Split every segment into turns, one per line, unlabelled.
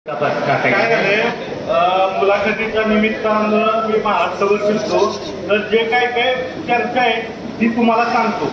काय झालंय, मुलाखतीच्या निमित्तानं मी महाराष्ट्रावर फिरतो, तर जे काय काय चर्चा आहे ती तुम्हाला सांगतो.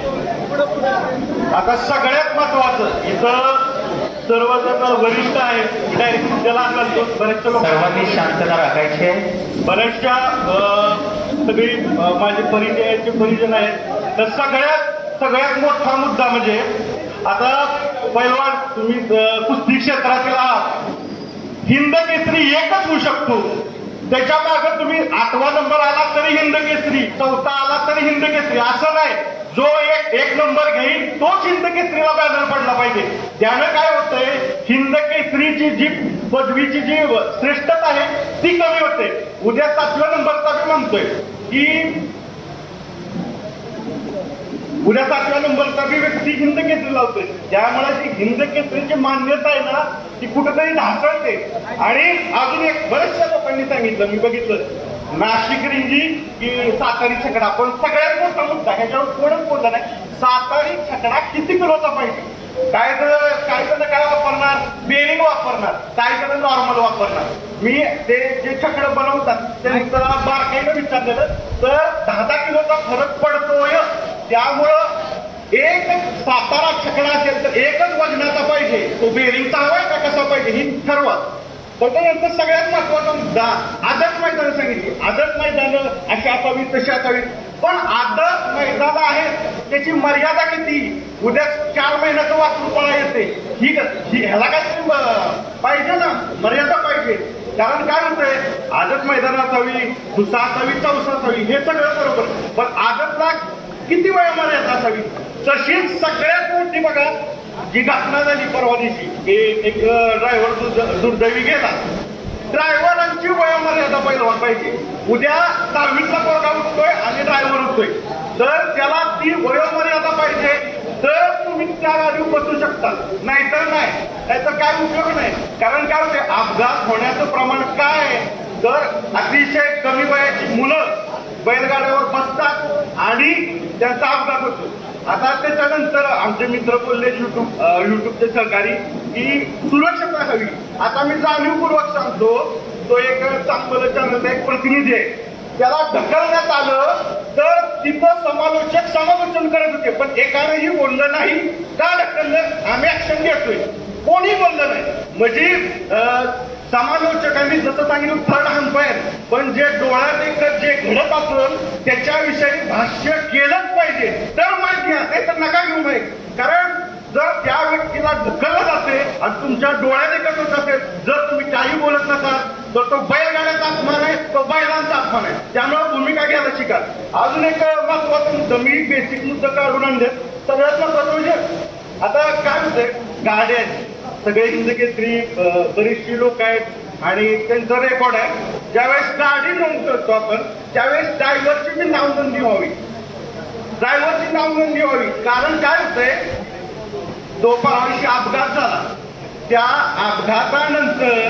आता सगळ्यात महत्वाचं इथं सर्वजण वरिष्ठ आहेत, डायरेक्ट त्याला सांगतो. बऱ्याचशा
सर्वांनी शांतता राखायची,
बऱ्याचशा सगळी माझे परिचयाचे परिजन आहेत. तर सगळ्यात मोठा मुद्दा म्हणजे आता पैलवान तुम्ही कुस्ती क्षेत्रातील आहात, हिंद केसरी एकच होऊ शकतो. त्याच्या मागे तुम्ही 8वा नंबर आला तरी हिंद केसरी, 4था आला तरी हिंद केसरी, असं नाही. जो एक नंबर घेईल तोच हिंद केसरीला बॅनर पडला पाहिजे. त्यानं काय होतंय, हिंद केसरीची जी पदवीची जी श्रेष्ठता आहे ती कमी होते. उद्या 7व्या नंबरचा मी म्हणतोय की उद्या 7व्या नंबरचा बी व्यक्ती हिंद केसरी लावतोय. त्यामुळे ती हिंद केसरीची मान्यता आहे ना ती कुठेतरी ढासळते. आणि अजून एक बऱ्याचशा लोकांनी सांगितलं, मी बघितलं, नाशिक रिंगी की सातारी छकडा. पण सगळ्यात मोठा मुद्दा ह्याच्यावर कोणच बोलला नाही, सातारी छकडा किती किलोचा पाहिजे. काय जण काय वापरणार, बेरिंग वापरणार, काही जण नॉर्मल वापरणार. मी ते जे छकडं बनवतात त्यांना बारकाईनं विचारलेलं तर 10-10 किलोचा फरक पडतोय. त्यामुळं एक सातारा छकडा असेल तर एकच वजनाचा पाहिजे, तो बेरिंगचा हवाय का कसा पाहिजे ही ठरवा. पण यांचं सगळ्यात महत्वाचा मुद्दा आदर्श मैदान सांगितली. आदर्श मैदान अशी असावी तशी असावी, पण आदर्श मैदान आहे त्याची मर्यादा किती. उद्या 4 महिन्याचं वासरू पळा येते, ही ह्याला काय पाहिजे ना, मर्यादा पाहिजे. कारण काय होतंय, आदर्श मैदान असावी, दुसरा असावी, चौसा असावी, हे सगळं बरोबर, पण आदर्शला किती वेळ मर्यादा असावी. तशीच सगळ्यात मोठी बघा जी घटना झाली परवा दिवशी, एक ड्रायव्हर दुर्दैवी गेला. ड्रायव्हरांची वयोमर्यादा पहिलवान पाहिजे. उद्या 10वीतला पोरगा उठतोय आणि ड्रायव्हर उठतोय, तर त्याला ती वयोमर्यादा पाहिजे, तर तुम्ही त्या गाडीवर बसू शकता, नाहीतर नाही. त्याचा काय उपयोग नाही. कारण काय होते, अपघात होण्याचं प्रमाण काय आहे, तर अतिशय कमी वयाची मुलं बैलगाड्यावर बसतात आणि त्यांचा अपघात होतो. आता त्याच्यानंतर आमचे मित्र बोलले युट्यूबचे सहकारी की सुरक्षता हवी. आता मी जाणीवपूर्वक सांगतो, तो एक चांगलं चॅनलचा एक प्रतिनिधी आहे, त्याला ढकलण्यात आलं तर तिथं समालोचन करत होते, पण एकानेही बोललं नाही. का ढकललं, आम्ही ऍक्शन घेतोय, कोणी बोललं नाही. म्हणजे समालोचकांनी जसं सांगितलं थर्ड अंपायर, पण जे डोळ्यात एकच जे घडत असेल त्याच्याविषयी भाष्य केलंच पाहिजे, तर माहिती आहे, तर नका घेऊ नये. कारण जर त्या व्यक्तीला ढकललं जाते आणि तुमच्या डोळ्यात एकच होत असेल, जर तुम्ही काही बोलत नसाल तर तो बैलगाड्याचा अपमान आहे, तो बैलांचा अपमान आहे. त्यामुळे भूमिका घ्यायला शिका. अजून एक महत्वाचा मुद्दा, मी बेसिक मुद्दा काढून आणले. सगळ्यात महत्वाचं म्हणजे आता काय होतंय, गाड्या सगळे हिंद केसरी बरीचशी लोक आहेत आणि त्यांचा रेकॉर्ड आहे. ज्यावेळेस गाडी नोंद करतो आपण त्यावेळेस ड्रायव्हरची बी नावनोंदणी व्हावी, ड्रायव्हरची नावनोंदणी व्हावी. कारण काय होतंय, तो परवाशी अपघात झाला, त्या अपघातानंतर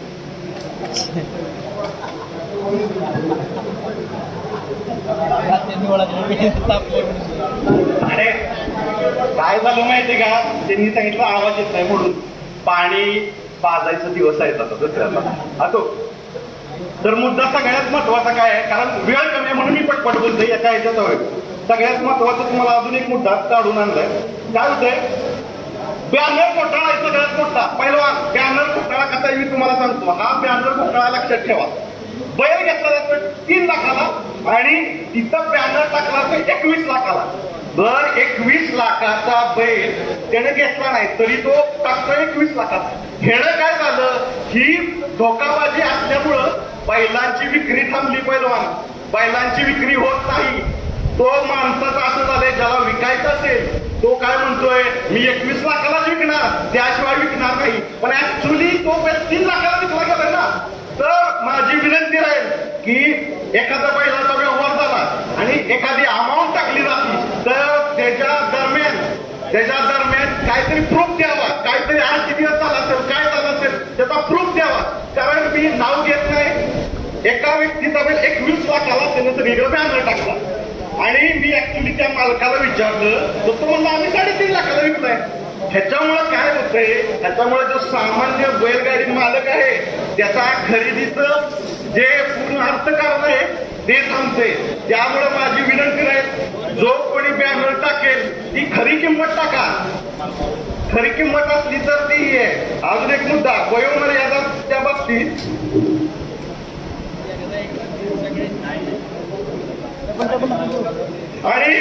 अरे काय झालं माहितीये का, त्यांनी सांगितलं आवाज येत नाही म्हणून. पाणी पाजायचा दिवस आहे आता दुसऱ्याला असो. तर मुद्दा सगळ्यात महत्वाचा काय आहे, कारण वेळ कमी आहे म्हणून मी पटपट बोलतोय, एका ह्याच्यात होय. सगळ्यात महत्वाचं तुम्हाला अजून एक मुद्दा काढून आणलाय. काय होतंय, बॅनर घोटाळा आहे सगळ्यात मोठा. पहिलवान बॅनर घोटाळा कसा आहे मी तुम्हाला सांगतो. हा बॅनर घोटाळा लक्षात ठेवा. बैल घेतला जातो 3 लाखाला आणि तिथं बॅनर टाकला तर 21 लाखाला. बर 21 लाखाचा बैल त्याने घेतला नाही तरी तो टाकतो 21 लाखाचा. हेडं काय झालं, ही धोकाबाजी असल्यामुळं बैलांची विक्री थांबली. पहिलवान बैलांची विक्री होत नाही. तो माणसाचं असं झालंय, ज्याला विकायचं असेल तो काय म्हणतोय, मी 21 लाखालाच विकणार, त्याशिवाय विकणार नाही. पण ऍक्च्युली तो 3 लाखाला विकला गेलाय ना. तर माझी विनंती राहील की एखादा बैलाचा व्यवहार झाला आणि एखादी अमाऊंट टाकली जाते तर त्याच्या दरम्यान काहीतरी प्रूफ द्यावा. काहीतरी आज किती दिवस झाला असेल, काय झालं असेल त्याचा प्रूफ द्यावा. कारण मी नाव घेत नाही, एका व्यक्तीचा बैल 21 लाखाला त्यानं वेगळं बॅनर टाकला आणि मी ऍक्च्युली त्या मालकाला विचारलं तर तो म्हणला आम्ही 3.5 लाखाला विकलाय. ह्याच्यामुळे काय होतंय, ह्याच्यामुळे जो सामान्य बैलगाडी मालक आहे त्याचा खरेदीचं जे पूर्ण अर्थकारण आहे ते थांबते. त्यामुळे माझी विनंती आहे, जो कोणी बॅनर टाकेल ती खरी किंमत टाका. खरी किंमत असली तर ती आहे. अजून एक मुद्दा, वयोमर्यादा त्या बाबतीत आणि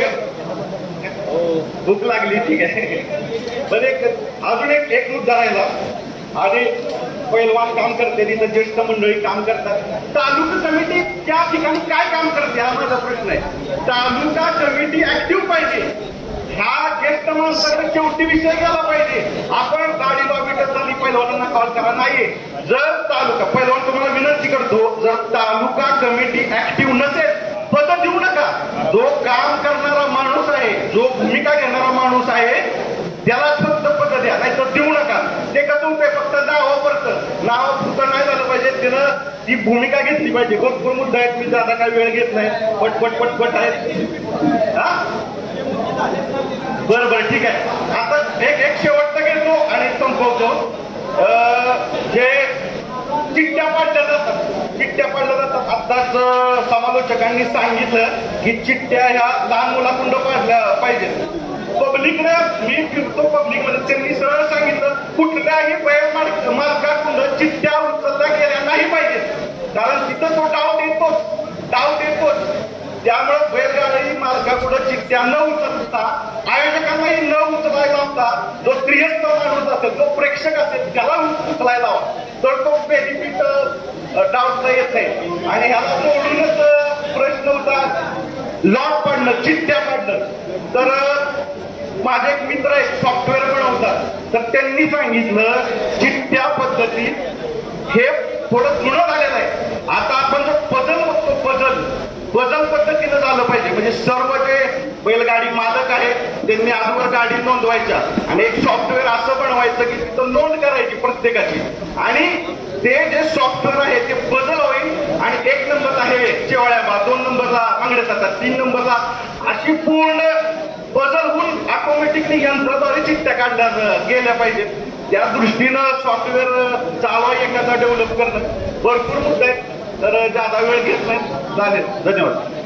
भूक लागली, ठीक आहे. पण अजून एक मुद्दा राहिला. आणि पैलवान काम करते, तिथं ज्येष्ठ मंडळी काम करतात. तालुका कमिटी त्या ठिकाणी काय काम करते हा माझा प्रश्न आहे. तालुका कमिटी ऍक्टिव्ह पाहिजे. ह्या ज्येष्ठ माणसाकडे शेवटी विषय गेला पाहिजे. आपण गाडी लॉबीटच झाली, पैलवानांना कॉल करा नाही. जर तालुका पैलवान तुम्हाला विनंती करतो, जर तालुका कमिटी ऍक्टिव्ह नसेल पद देऊ नका. जो काम करणारा माणूस आहे, जो भूमिका घेणारा माणूस आहे त्याला फक्त पद द्या, नाही तर देऊ नका. ते कसं होते, फक्त नाव पुरतं नाही झालं पाहिजे. त्यानं ती भूमिका घेतली पाहिजे. भरपूर मुद्दा आहेत, मी आता काही वेळ घेत नाही. पटपट आहेत. हा बरं ठीक आहे. आता एक शेवटचं घेतो आणि संपवतो. जे चिठ्ठ्या पाडल्या जातात, आताच समालोचकांनी सांगितलं की चिठ्ठ्या ह्या लहान मुलाकुंड पाडल्या पाहिजेत. पब्लिकनं, मी फिरतो पब्लिकमध्ये, त्यांनी सरळ सांगितलं कुठल्याही बैल मालकाकुंड चिठ्ठ्या उचलल्या गेल्या नाही पाहिजेत. कारण तिथं तो डाव देतोच. त्यामुळे बैलगाडी मालकाकडे चिठ्ठ्या न उचलता, आयोजकांनाही न उचलायला होता. जो प्रियस्थ माणूस असेल, जो प्रेक्षक असेल त्याला उचलायला हवा, तर तो बेनिफिट डाऊटला येत नाही. आणि ह्याला जोडूनच प्रश्न होता लॉट पाडणं, चिठ्ठ्या पाडणं. तर माझे एक मित्र आहेत, सॉफ्टवेअर बनवतात, तर त्यांनी सांगितलं चिठ्ठ्या पद्धतीत हे थोडं जुनं झालेलं आहे. आता आपण जो पजल बघतो, पजल पद्धतीनं झालं पाहिजे. म्हणजे सर्व जे बैलगाडी मालक आहेत त्यांनी अगोदर गाडी नोंदवायच्या आणि एक सॉफ्टवेअर असं बनवायचं की तिथं नोंद करायची प्रत्येकाची. आणि ते जे सॉफ्टवेअर आहे ते पजल होईल. आणि 1 नंबरला हे शेवाळ्या, 2 नंबरला बांगड्या जातात, 3 नंबरला अशी पूर्ण पजल होऊन ऑटोमॅटिकली यंत्राद्वारे चिठ्ठ्या काढल्या गेल्या पाहिजेत. त्या दृष्टीनं सॉफ्टवेअर चालवा एखादा डेव्हलप करणं. भरपूर मुद्दे आहेत, तर जादा वेळ घेत नाही. चालेल, धन्यवाद.